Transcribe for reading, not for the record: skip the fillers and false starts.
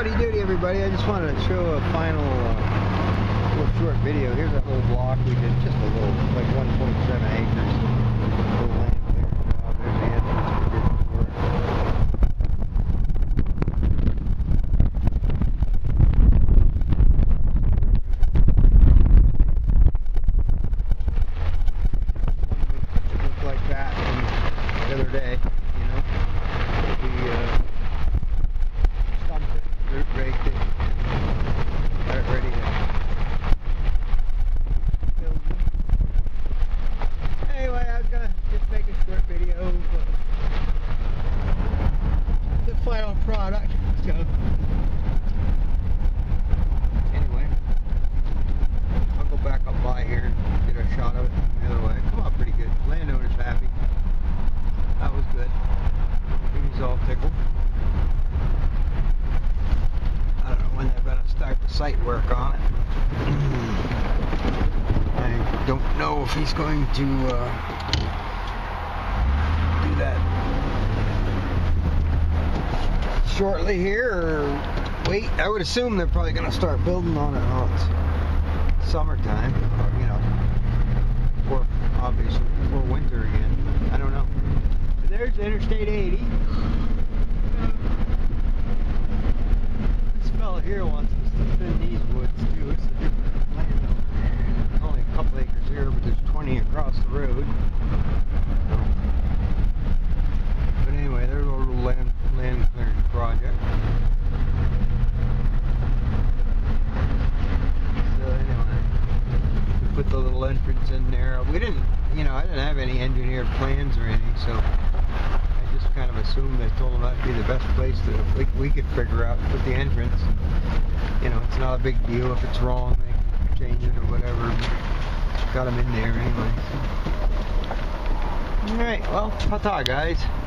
Howdy doody everybody, I just wanted to show a final little short video. Here's that little block we did, just a little, like 1.7 acres. Little land clearing job. There's the entrance we did before. It looked like that the other day, you know. We stumped it, root raked it, got it ready to build it. Anyway, I was gonna just make a short video of the final product. So anyway, I'll go back up by here and get a shot of it from the other way. Come out pretty good. Landowner's happy. That was good. He's all tickled. I don't know when they're going to start the site work on it. I don't know if he's going to do that shortly here or wait. I would assume they're probably going to start building on it when it's summertime, or, you know, or obviously before winter again. I don't know. But there's Interstate 80. This fella here wants us to thin these woods too. It's a different landowner. There's only a couple acres here, but there's 20 across the road. But anyway, there's a little land clearing project. So anyway, we put the little entrance in there. We didn't, you know, I didn't have any engineered plans or anything, so I just kind of assumed they told them that'd be the best place that we could figure out to put the entrance. You know, it's not a big deal if it's wrong, they can change it or whatever. Got them in there anyway. So. Alright, well, ta-ta guys.